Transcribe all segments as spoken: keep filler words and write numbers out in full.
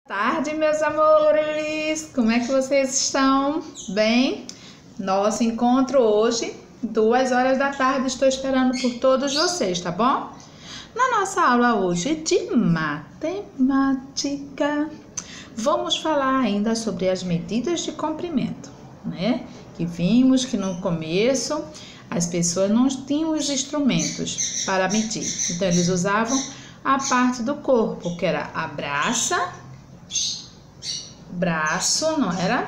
Boa tarde, meus amores! Como é que vocês estão? Bem? Nosso encontro hoje, duas horas da tarde, estou esperando por todos vocês, tá bom? Na nossa aula hoje de matemática, vamos falar ainda sobre as medidas de comprimento, né? Que vimos que no começo as pessoas não tinham os instrumentos para medir, então eles usavam a parte do corpo, que era a braça, braço, não era?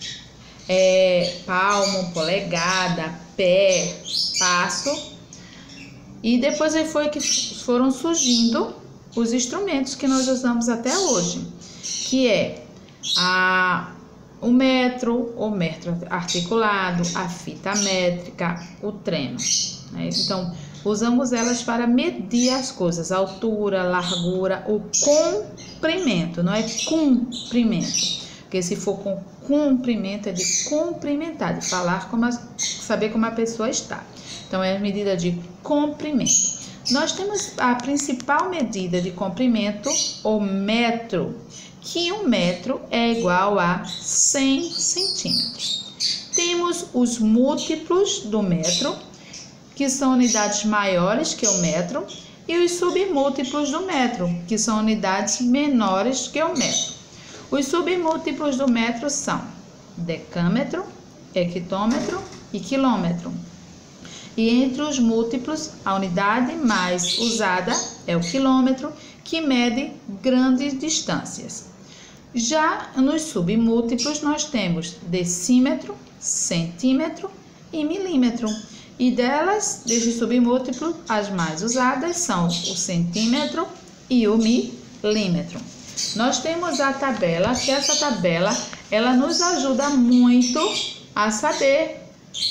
É, palmo, polegada, pé, passo. E depois aí foi que foram surgindo os instrumentos que nós usamos até hoje, que é a, o metro, o metro articulado, a fita métrica, o trema, né? Então, usamos elas para medir as coisas, altura, largura, o comprimento, não é comprimento, porque se for com comprimento é de cumprimentar, de falar, como a, saber como a pessoa está. Então, é a medida de comprimento. Nós temos a principal medida de comprimento, o metro, que um metro é igual a cem centímetros. Temos os múltiplos do metro, que são unidades maiores que o metro, e os submúltiplos do metro, que são unidades menores que o metro. Os submúltiplos do metro são decâmetro, hectômetro e quilômetro. E entre os múltiplos, a unidade mais usada é o quilômetro, que mede grandes distâncias. Já nos submúltiplos, nós temos decímetro, centímetro e milímetro. E delas, desde submúltiplo, as mais usadas são o centímetro e o milímetro. Nós temos a tabela, que essa tabela, ela nos ajuda muito a saber,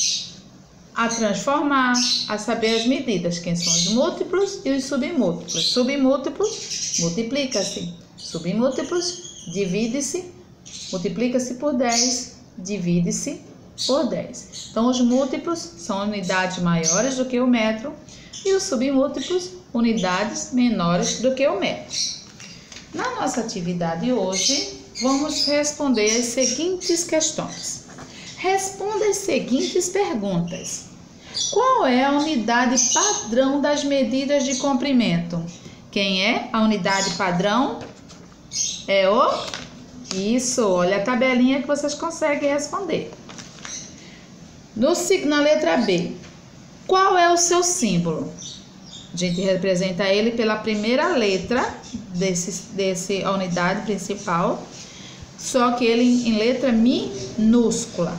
a transformar, a saber as medidas, que são os múltiplos e os submúltiplos. Submúltiplos, multiplica-se. Submúltiplos, divide-se, multiplica-se por dez, divide-se por dez. Então, os múltiplos são unidades maiores do que o metro e os submúltiplos, unidades menores do que o metro. Na nossa atividade hoje, vamos responder as seguintes questões. Responda as seguintes perguntas. Qual é a unidade padrão das medidas de comprimento? Quem é a unidade padrão? É o... Isso, olha a tabelinha que vocês conseguem responder. No, na letra B, qual é o seu símbolo? A gente representa ele pela primeira letra desse, desse a unidade principal, só que ele em letra minúscula.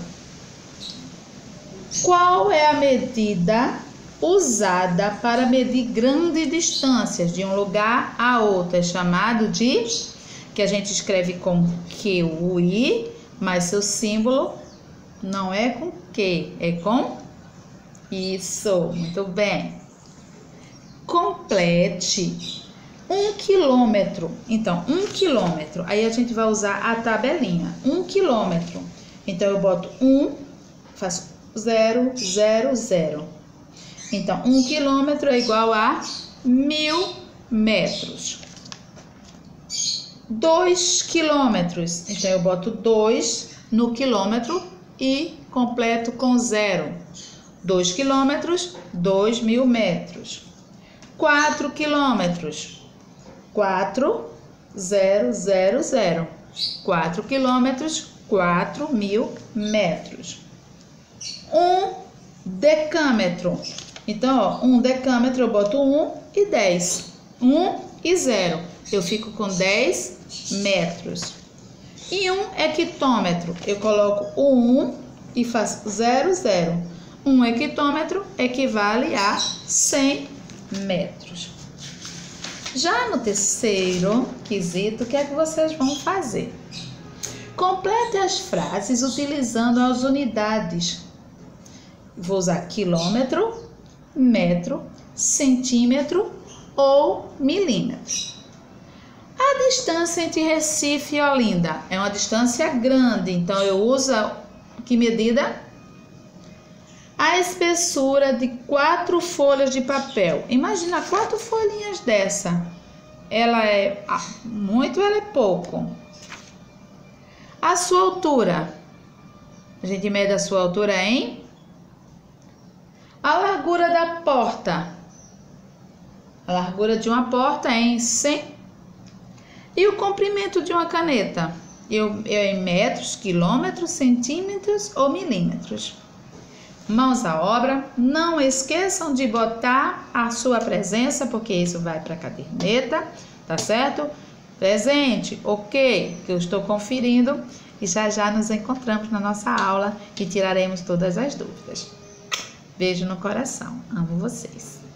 Qual é a medida usada para medir grandes distâncias de um lugar a outro? É chamado de, que a gente escreve com Q U I, mas seu símbolo não é com Q, é com isso, muito bem. Complete um quilômetro. Então, um quilômetro. Aí a gente vai usar a tabelinha. Um quilômetro. Então, eu boto um, faço zero, zero, zero. Então, um quilômetro é igual a mil metros. Dois quilômetros. Então, eu boto dois no quilômetro e completo com zero. Dois quilômetros, dois mil metros. Quatro quilômetros. Quatro, zero, zero, zero. Quatro quilômetros, quatro mil metros. Um decâmetro. Então, ó, um decâmetro eu boto um e dez. Um e zero. Eu fico com dez metros. E um hectômetro, eu coloco o um e faço zero, zero. Um hectômetro equivale a cem metros. Já no terceiro quesito, o que é que vocês vão fazer? Complete as frases utilizando as unidades. Vou usar quilômetro, metro, centímetro ou milímetro. A distância entre Recife e Olinda é uma distância grande, então eu uso que medida? A espessura de quatro folhas de papel. Imagina quatro folhinhas dessa. Ela é muito, ela é pouco. A sua altura. A gente mede a sua altura em... A largura da porta. A largura de uma porta é em cem. E o comprimento de uma caneta? Eu, eu em metros, quilômetros, centímetros ou milímetros. Mãos à obra. Não esqueçam de botar a sua presença, porque isso vai para a caderneta, tá certo? Presente, ok, que eu estou conferindo. E já já nos encontramos na nossa aula e tiraremos todas as dúvidas. Beijo no coração. Amo vocês.